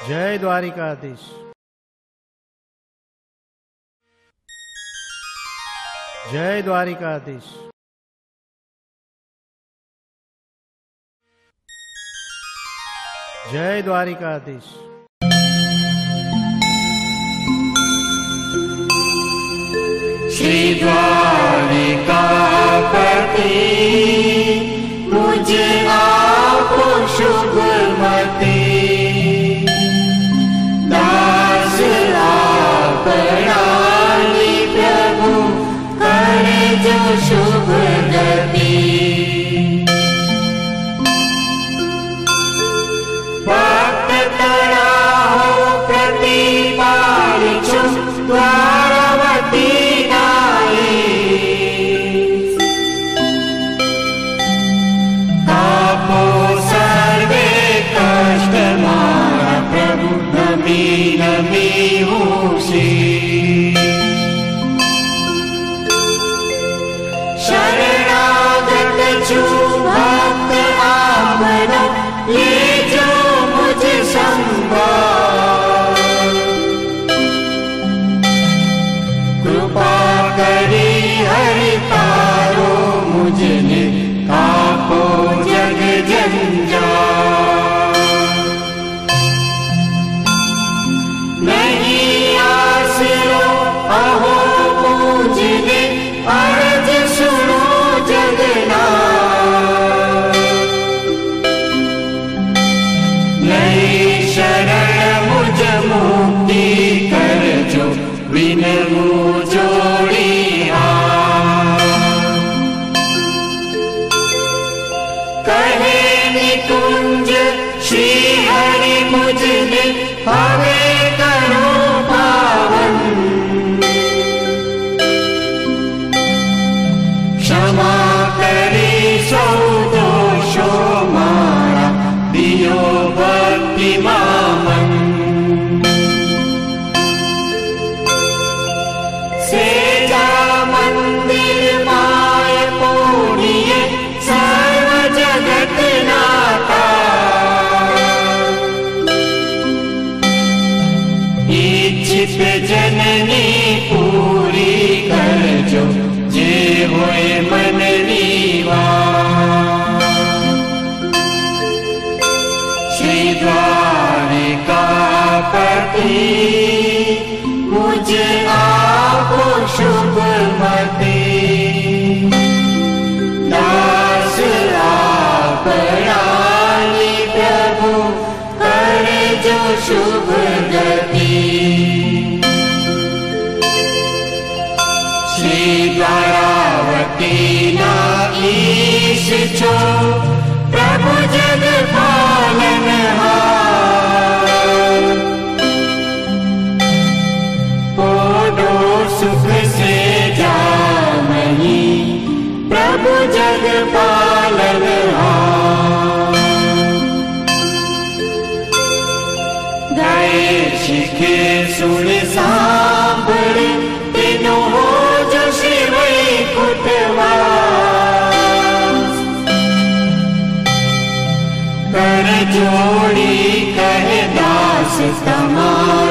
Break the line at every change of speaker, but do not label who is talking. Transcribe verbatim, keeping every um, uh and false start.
जय द्वारिकाधीश। जय द्वारिकाधीश। जय द्वारिकाधीश।
श्री द्वारिकापति मुझ आपो शुभमति, दास आपरानी प्रभु करे जो शुभ गति। भक्त तराहो प्रतिपालिछु द्वारवती नाई, तापो सर्वे कष्ट मारा प्रभु नमी नमी होसी। शरणागत छु भक्त आपनो, ले जो मुझ संभाल। कृपा करी हरि तारो मुझने, कापो जग जंजाल। नहीं आसरो अहो मुझने, अर्ज सुनो जगन्नाथ। नहीं शरण मुझ मुक्ति कर जो, विनमु जोड़ी हाथ। कहे निकुंज श्री हरि मुझने, हमें करो पावन। क्षमा करी सौ दोषो मारा, दियो भक्ति मामन। सेजा मंदिर माय पूर्णिये, सर्व जगत नाता। इच्छित जननी पूरी कर जो, जे होए मन नीवा। श्री द्वारिकापति मुझ आपो शुभमति, दास आपरानी प्रभु करे जो शुभ गति। श्री द्वारावती नाईश छो, प्रभु जग पालनहार। पोडो सुख से जामही, प्रभु जग पालनहार। गाए शिखे सुन सांभळ, तीनों हो जो शिव कुटवास। कर जोड़ी कहे दास तमा,